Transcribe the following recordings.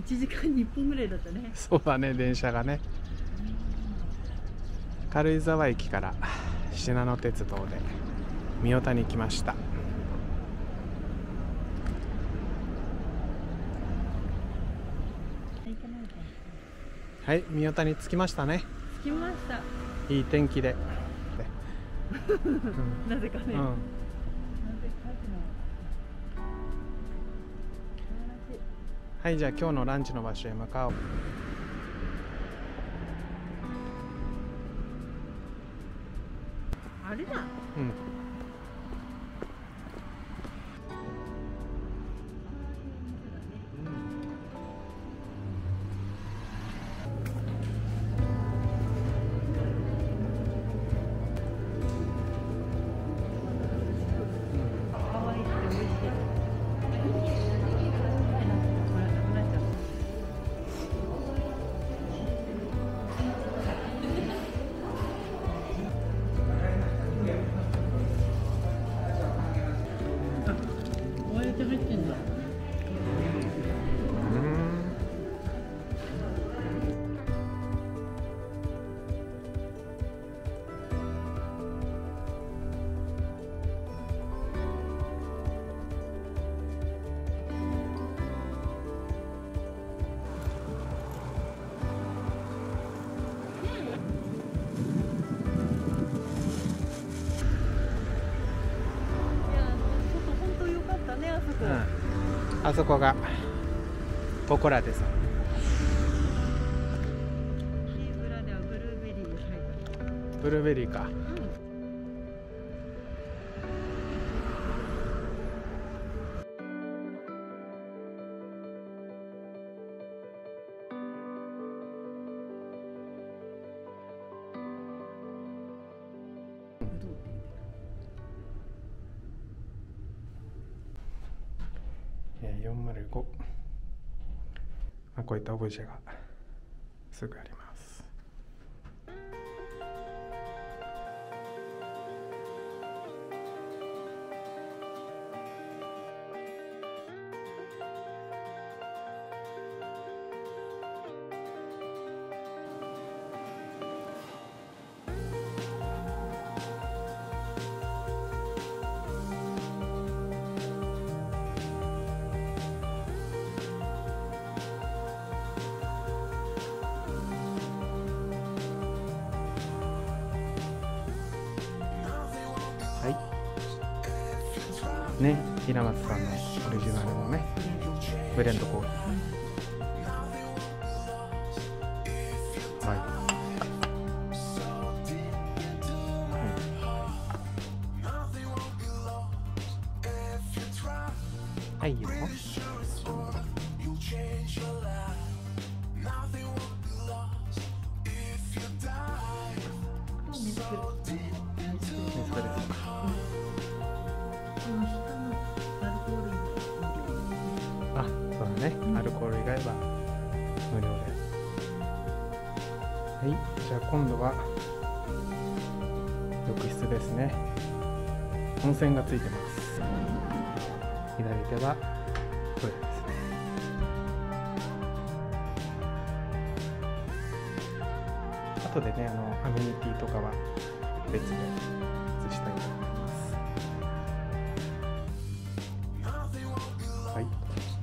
1時間に1分ぐらいだったね。 そうだね、電車がね。軽井沢駅からしなの鉄道で三代田に来ました。はい、三代田に着きましたね。 着きました。 いい天気で。 なぜかね。 はい、じゃあ今日のランチの場所へ向かおう。 あれだ。 うん。あそこがポコラです。ブルーベリーか。405、こういったオブジェがすぐあります。ね、平松さんのオリジナルのねブレンドコーヒー。はい、はい、いいよ。あ、そうだね。アルコール以外は無料で。はい、じゃあ今度は浴室ですね。温泉がついてます。左手はトイレですね。後でね、アメニティとかは別で映したいと思います。はい。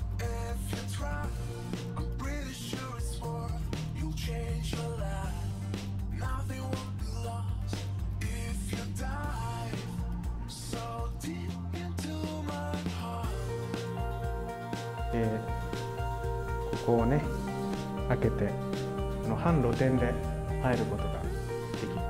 ここをね開けて半露天で入ることができる。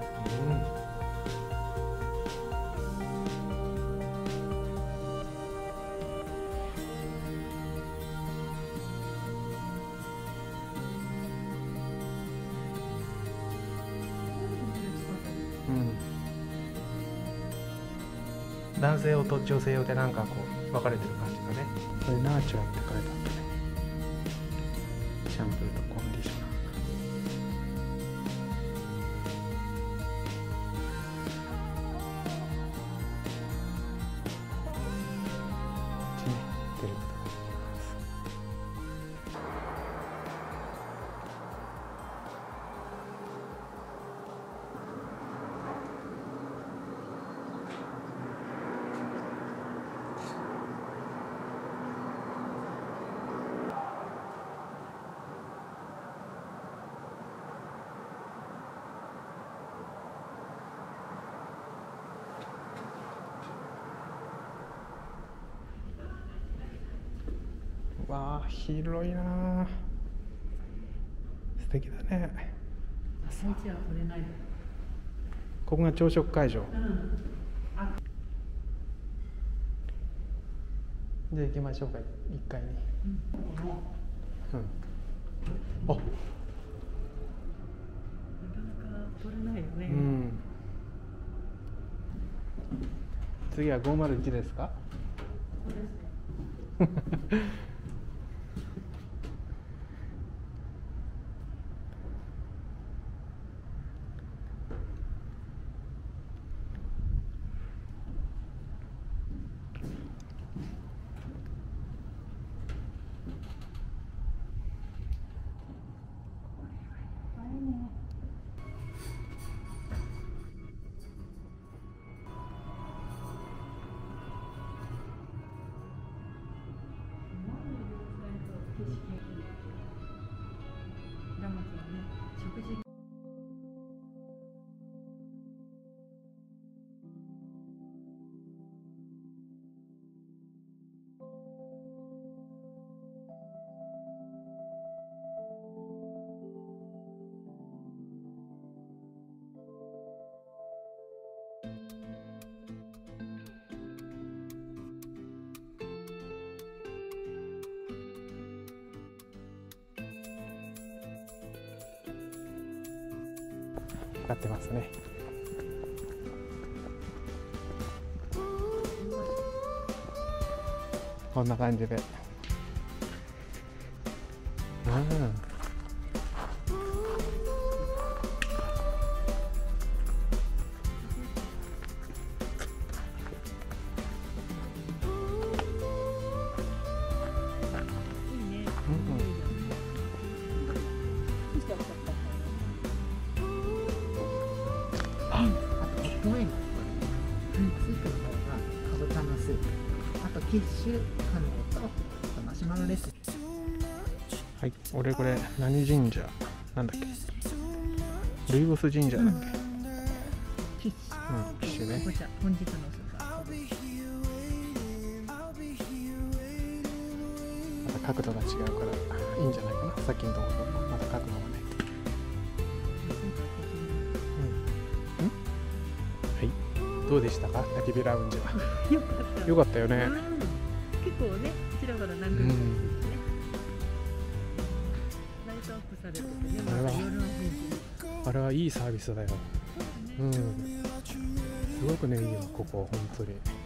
男性用と女性用でなんかこう分かれてる感じがね。これナーチュラルって書いてあったね。シャンプーとコンディショナー。出ることができます。 わあ、広いなあ。素敵だね。 朝一は取れない。 ここが朝食会場。 うん。 じゃあ行きましょうか、1階に。うん。あ、 なかなか取れないよね。 うん。次は501ですか？ そうですね。平松はね、食事。 かってますね。こんな感じで。 スープの方がかぼちゃのスープ、あとキッシュカヌレとあとマシュマロです。 はい、俺これ何神社なんだっけ？ルイボス神社だっけ？ キッシュ、 うん、キッシュね。 かぼちゃ、本日のスーパー。 また角度が違うからいいんじゃないかな。さっきのところとまた角度がね。どうでしたか、焚き火ラウンジは。 よかった。 よかったよね。 うん、結構ね、ちらほら何組かですね。ライトアップされててね、また夜の雰囲気。 あれはいいサービスだよ。うん。すごくね、いいよ、ここ、本当に。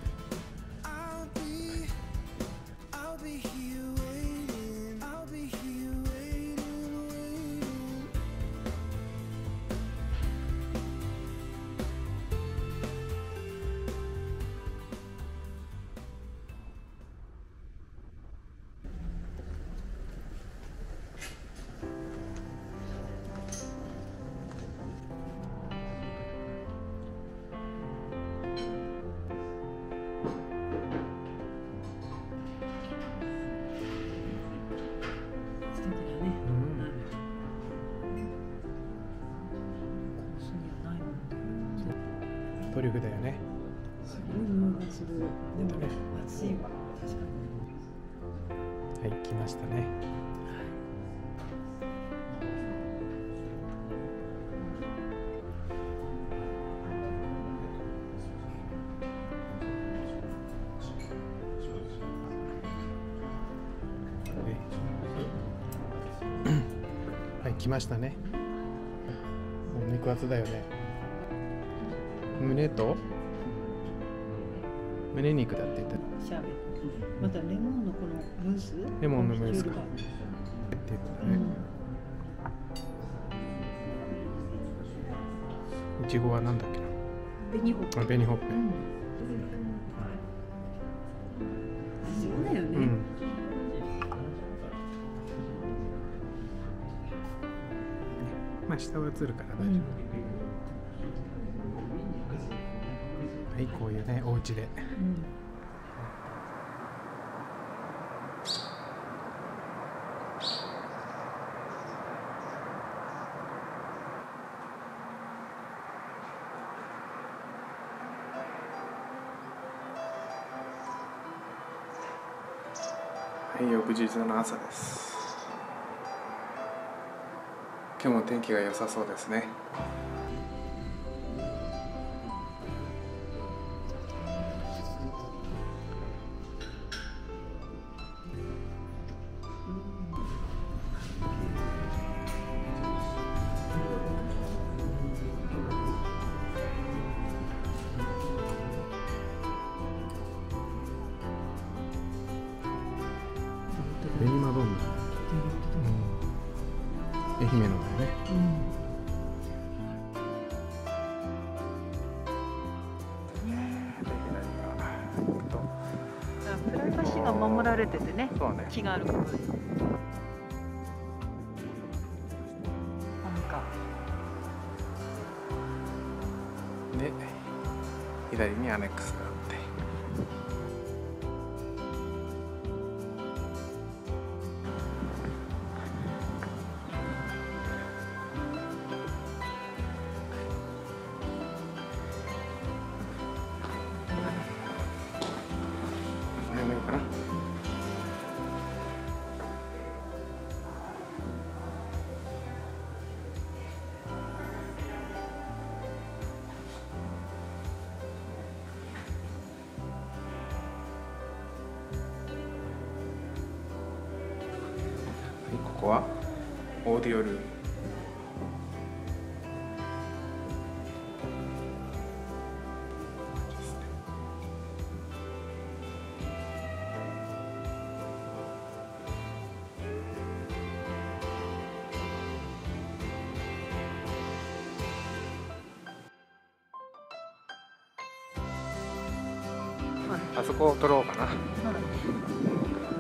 トリュフだよね。 すごい匂いがする。でもね、暑いわ。確かに。 はい、来ましたね。はい、来ましたね。お肉厚だよね。胸と胸肉だって言った。 シャーベット。またレモンのこのムース。 レモンのムースか。 って言ったね。いちごはなんだっけな。 紅ほっぺ。 紅ほっぺ。 そうだよね。 うん。まあ下は映るから大丈夫。はい、こういうね、お家で。ははい、翌日の朝です。今日も天気が良さそうですね。紅マドンナ、愛媛のだよね。 プライバシーが守られててね、 そうね。 木があることで。なんかで、左にアネックスがあって。早めかな。ここはオーディオルーム。あそこを撮ろうかな。 そうだね。